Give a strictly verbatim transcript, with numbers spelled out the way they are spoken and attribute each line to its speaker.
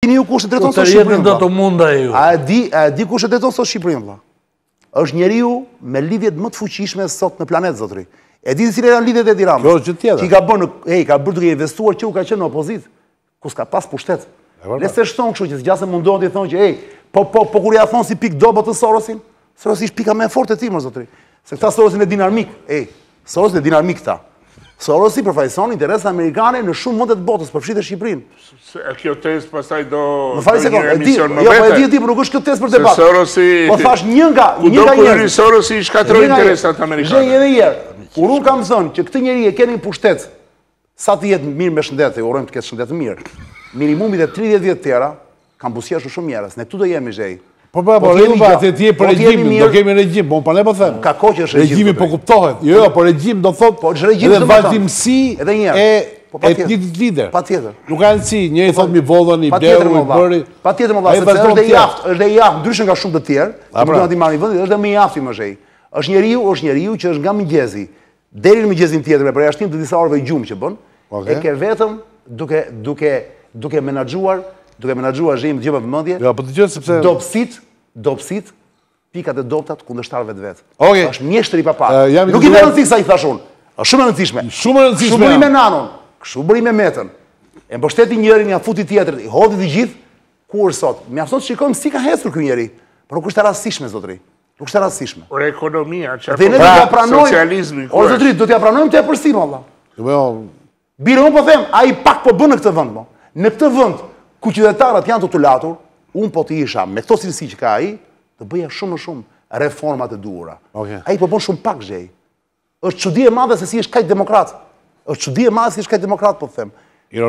Speaker 1: dini ju kush e drejton sot
Speaker 2: Shqipërinë?
Speaker 1: Shqipërinë?
Speaker 2: Do të munda ju.
Speaker 1: A e di, a e di kush e drejton sot Shqipërinë, vëlla? Është njeriu me lidhjet më të fuqishme sot në planet, zotëri. E di cilat janë lidhjet e Tiranës.
Speaker 3: Kjo është gjë tjetër.
Speaker 1: Që ka bën, ej, ka bërë duke investuar që u ka qenë në opozitë, ku s'ka pas pushtet. Le se shton kështu që s'gjasë mundohen të thonë që ej, po po po kur ja thon si pik dobët të Sorosin, Sorosi është pika më e fortë e tij, më zotëri. Se këta Sorosin e din armik, ej, Sorosin e din armik këta. Sorosi përfaqëson interesa amerikane në shumë vende të botës, përfshihet Shqipërinë.
Speaker 4: E kjo tezë pastaj do
Speaker 1: Më fal sekond,
Speaker 4: një
Speaker 1: e di,
Speaker 4: emision më
Speaker 1: jo, po e
Speaker 4: vete.
Speaker 1: di e di, por nuk është kjo tezë për debat.
Speaker 4: Se Sorosi...
Speaker 1: Po thash një nga,
Speaker 4: Ku
Speaker 1: një
Speaker 4: do
Speaker 1: nga
Speaker 4: ku
Speaker 1: njerëz.
Speaker 4: hyri Sorosi i shkatroi interesat amerikane.
Speaker 1: Zhej edhe një herë. Kur unë kam thënë që këtë njeri e keni pushtet, sa të jetë mirë me shëndet, e urojmë të ketë shëndet të mirë. Minimumi dhe tridhjetë vjet tjera kanë buzëqeshur shumë njerëz. Ne këtu do jemi zhej.
Speaker 3: Po po po, rregull pa, ti je për regjimin, do kemi regjim, po po ne po them.
Speaker 1: Ka kohë që është regjim.
Speaker 3: Regjimi po kuptohet. Jo, jo, po regjim do thotë
Speaker 1: po është regjim
Speaker 3: edhe vazhdimsi e e një lider.
Speaker 1: Patjetër.
Speaker 3: Nuk ka rëndësi, njëri thotë mi vodhën, i bleu, i bëri.
Speaker 1: Patjetër më valla, sepse është e jaftë, është e jaftë, ndryshe nga shumë të tjerë, nuk do të marrin vendin, është më i jaftë më zhej. Është njeriu, është njeriu që është nga mëngjesi deri në mëngjesin tjetër me përjashtim të disa orëve gjumë që bën, e ke vetëm duke duke duke menaxhuar, duke menaxhuar zhejmë gjëma vëmendje.
Speaker 3: Jo, po dëgjoj sepse
Speaker 1: dobësit, dobësit, pikat e dobtat kundërshtarëve të vet.
Speaker 3: Okej.
Speaker 1: Është mjeshtri i papar.
Speaker 3: Uh,
Speaker 1: Nuk i vjen rëndësi sa i thash unë. Është shumë e rëndësishme.
Speaker 3: Shumë e rëndësishme.
Speaker 1: Kështu bëri me nanon, kështu bëri me metën. E mbështeti njërin, ja futi tjetrin, i hodhi të gjithë. Kur sot, mjafton të shikojmë si ka hecur ky njeri, por nuk është e rastësishme zotëri. Nuk është e rastësishme.
Speaker 4: Por ekonomia, çfarë?
Speaker 1: Dhe ne do t'ja pranojmë.
Speaker 4: Socializmi.
Speaker 1: O zotëri, do t'ja pranojmë te përsi valla.
Speaker 3: Jo.
Speaker 1: Bire unë po them, ai pak po bën në këtë vend, mo. Në këtë vend ku qytetarët janë tutulatur, unë po të isha me këto cilësi që ka ai, të bëja shumë më shumë reformat e duhura.
Speaker 3: Okay.
Speaker 1: Ai po bën shumë pak zhej. Është çudi e madhe se si është kaq demokrat. Është çudi e madhe si është kaq demokrat, po them.